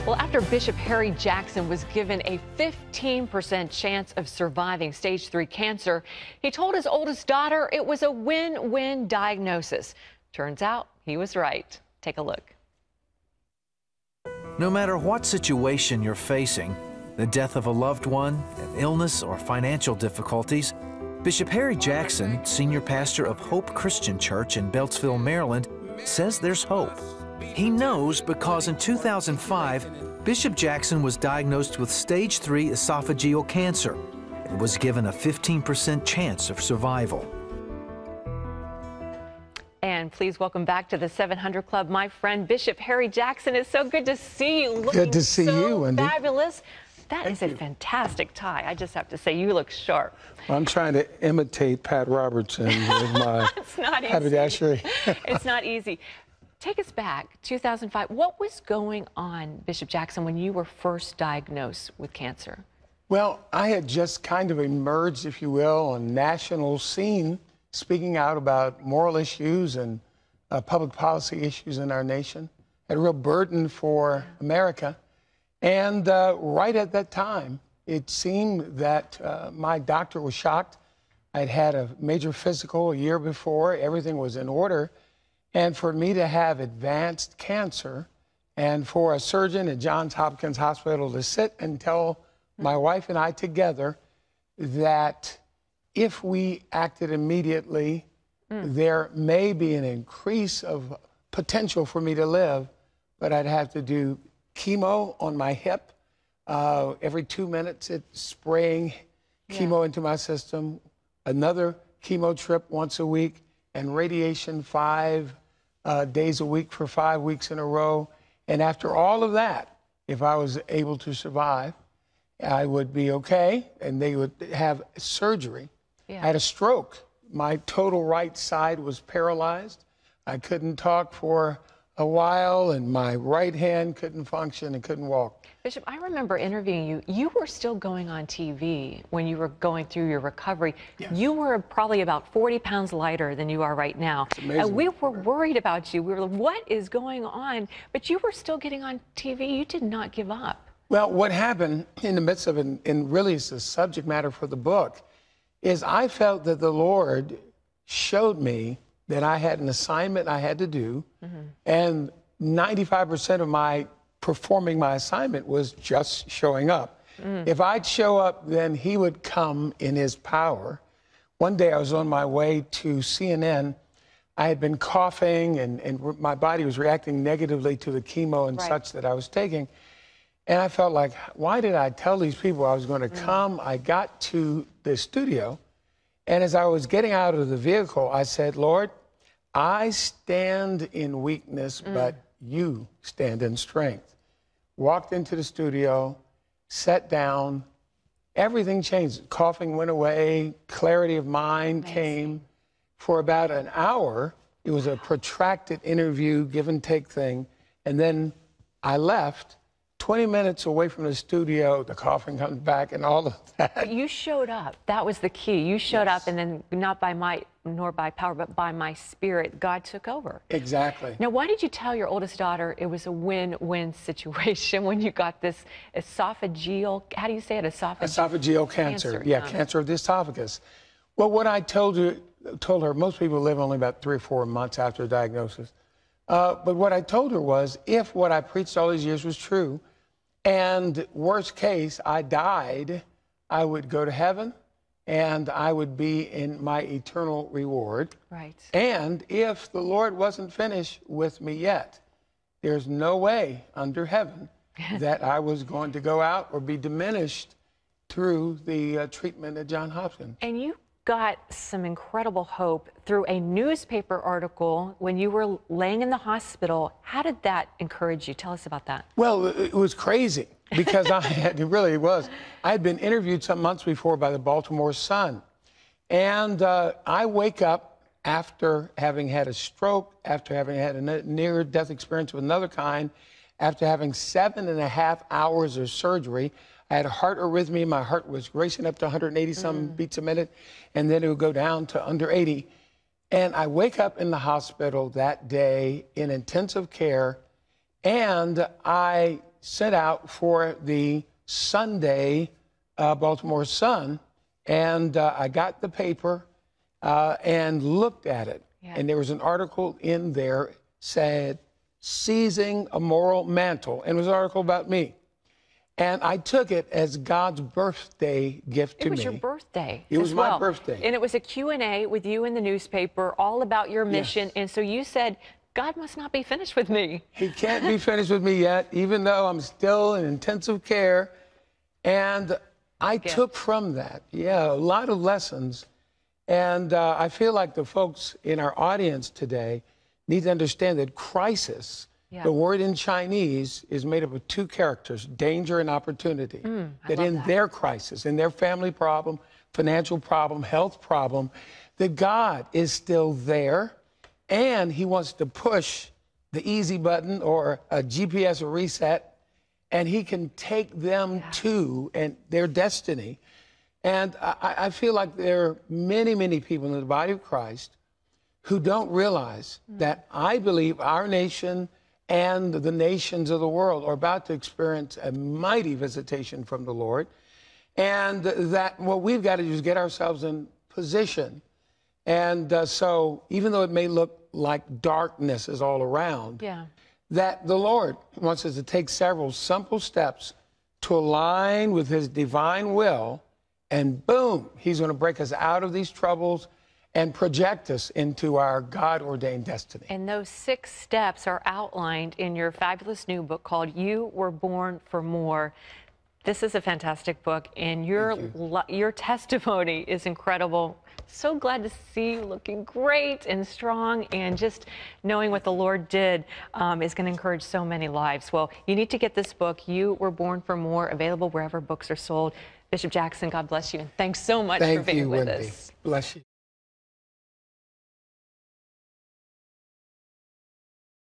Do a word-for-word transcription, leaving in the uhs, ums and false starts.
Well, after Bishop Harry Jackson was given a fifteen percent chance of surviving stage three cancer, he told his oldest daughter it was a win-win diagnosis. Turns out he was right. Take a look. No matter what situation you're facing, the death of a loved one, an illness, or financial difficulties, Bishop Harry Jackson, senior pastor of Hope Christian Church in Beltsville, Maryland, says there's hope. He knows because in two thousand five, Bishop Jackson was diagnosed with stage three esophageal cancer and was given a fifteen percent chance of survival. And please welcome back to the seven hundred Club, my friend Bishop Harry Jackson. It's so good to see you. Looking good to see so you, Wendy. Fabulous. That Thank is a you. fantastic tie. I just have to say, you look sharp. Well, I'm trying to imitate Pat Robertson with my it's not easy. haberdashery. It's not easy. Take us back, two thousand five. What was going on, Bishop Jackson, when you were first diagnosed with cancer? Well, I had just kind of emerged, if you will, on national scene, speaking out about moral issues and uh, public policy issues in our nation. Had a real burden for America. And uh, right at that time, it seemed that uh, my doctor was shocked. I'd had a major physical a year before. Everything was in order. And for me to have advanced cancer and for a surgeon at Johns Hopkins Hospital to sit and tell my wife and I together that if we acted immediately, mm. there may be an increase of potential for me to live, but I'd have to do chemo on my hip. Uh, every two minutes, it's spraying yeah. chemo into my system, another chemo trip once a week, and radiation five uh, days a week for five weeks in a row. And after all of that, if I was able to survive, I would be okay, and they would have surgery. Yeah. I had a stroke. My total right side was paralyzed. I couldn't talk for a while, and my right hand couldn't function and couldn't walk. Bishop, I remember interviewing you. You were still going on T V when you were going through your recovery. Yes. You were probably about forty pounds lighter than you are right now. It's amazing. And we were worried about you. We were like, what is going on? But you were still getting on T V. You did not give up. Well, what happened in the midst of it, and really is the subject matter for the book, is I felt that the Lord showed me that I had an assignment I had to do, mm-hmm. and ninety-five percent of my performing my assignment was just showing up. Mm. If I'd show up, then he would come in his power. One day I was on my way to C N N. I had been coughing, and, and my body was reacting negatively to the chemo and right. such that I was taking. And I felt like, why did I tell these people I was going to come? Mm. I got to the studio, and as I was getting out of the vehicle, I said, Lord, I stand in weakness, mm. but you stand in strength. Walked into the studio, sat down, everything changed. Coughing went away, clarity of mind nice. Came. For about an hour, it was a protracted interview, give and take thing, and then I left. twenty minutes away from the studio, the coughing comes back and all of that. But you showed up. That was the key. You showed yes. up, and then not by might nor by power, but by my spirit, God took over. Exactly. Now, why did you tell your oldest daughter it was a win-win situation when you got this esophageal, how do you say it, esophageal? Esophageal cancer. cancer. Yeah, um, cancer of the esophagus. Well, what I told her, told her, most people live only about three or four months after a diagnosis. Uh, but what I told her was, if what I preached all these years was true, and worst case, I died, I would go to heaven, and I would be in my eternal reward. Right. And if the Lord wasn't finished with me yet, there's no way under heaven that I was going to go out or be diminished through the uh, treatment at Johns Hopkins. And you got some incredible hope through a newspaper article when you were laying in the hospital. How did that encourage you? Tell us about that. Well, it was crazy because I had, it really was. I had been interviewed some months before by the Baltimore Sun. And uh, I wake up after having had a stroke, after having had a near-death experience of another kind, after having seven and a half hours of surgery. I had a heart arrhythmia. My heart was racing up to one hundred eighty some mm. beats a minute, and then it would go down to under eighty. And I wake up in the hospital that day in intensive care, and I sent out for the Sunday uh, Baltimore Sun, and uh, I got the paper uh, and looked at it. Yeah. And there was an article in there said, "Seizing a Moral Mantle," and it was an article about me. And I took it as God's birthday gift to me. It was your birthday. It was as my well. birthday. And it was a Q and A with you in the newspaper, all about your mission. Yes. And so you said, God must not be finished with me. He can't be finished with me yet, even though I'm still in intensive care. And I Gift. took from that, yeah, a lot of lessons. And uh, I feel like the folks in our audience today need to understand that crisis, Yeah. the word in Chinese, is made up of two characters, danger and opportunity. Mm, I that love in that. their crisis, in their family problem, financial problem, health problem, that God is still there, and he wants to push the easy button or a G P S reset, and he can take them Yeah. to and their destiny. And I, I feel like there are many, many people in the body of Christ who don't realize mm. that I believe our nation and the nations of the world are about to experience a mighty visitation from the Lord. And that what we've got to do is get ourselves in position. And uh, so even though it may look like darkness is all around, Yeah. that the Lord wants us to take several simple steps to align with his divine will, and boom, he's going to break us out of these troubles and project us into our God-ordained destiny. And those six steps are outlined in your fabulous new book called You Were Born for More. This is a fantastic book, and your you. your testimony is incredible. So glad to see you looking great and strong, and just knowing what the Lord did um, is going to encourage so many lives. Well, you need to get this book, You Were Born for More, available wherever books are sold. Bishop Jackson, God bless you, and thanks so much Thank for being you, with Wendy. us. Bless you.